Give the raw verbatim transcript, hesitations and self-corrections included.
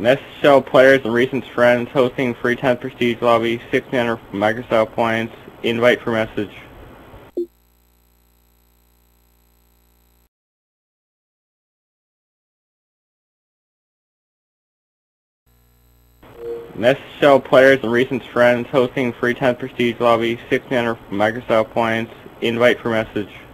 Message show players and recent friends hosting free ten prestige lobby, sixteen hundred Microsoft points, invite for message. Message show players and recent friends hosting free ten prestige lobby, sixteen hundred Microsoft points, invite for message.